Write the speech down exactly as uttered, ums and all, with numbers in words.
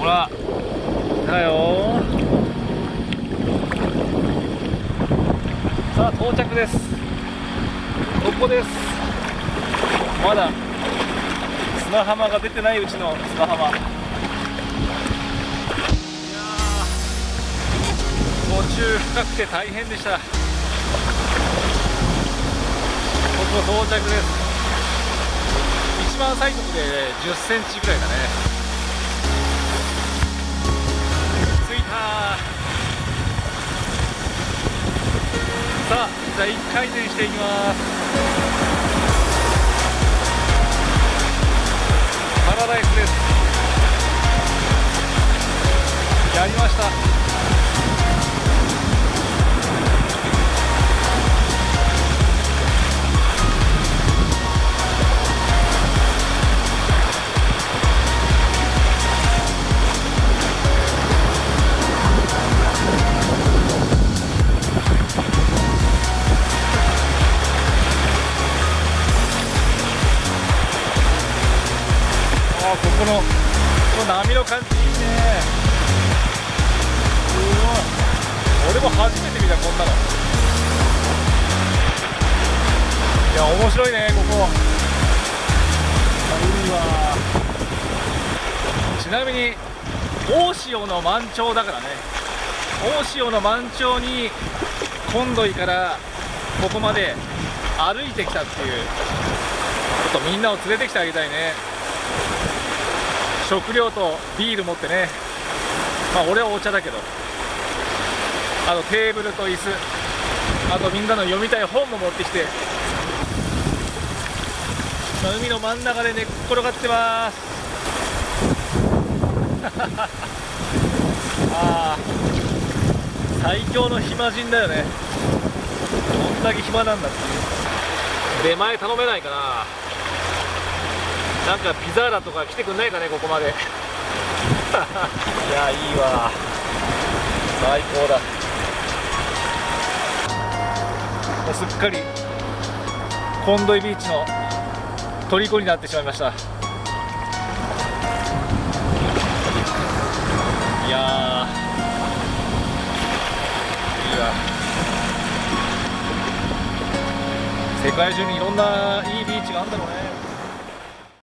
らだよ。さあ到着です。ここです。まだ砂浜が出てないうちの砂浜。いやー、途中深くて大変でした。ここ到着です。一番浅いところでじゅっセンチぐらいだね。着いた。さあじゃあいっかい転していきます。パラダイスです。やりました。ここのこの波の感じいいね。すごい。俺も初めて見たこんなの。いや面白いねここ。海はちなみに大潮の満潮だからね。大潮の満潮に今度いからここまで歩いてきたっていうちょっとみんなを連れてきてあげたいね。食料とビール持ってね。まあ俺はお茶だけど、あとテーブルと椅子、あとみんなの読みたい本も持ってきて、まあ、海の真ん中で寝っ転がってます。あー、最強の暇人だよね。どんだけ暇なんだっていう。出前頼めないかな。なんかピザーラとか来てくんないかねここまで。いやいいわ、最高だ。もうすっかりコンドイビーチの虜になってしまいました。いやーいいわ。世界中にいろんないいビーチがあるんだろうね。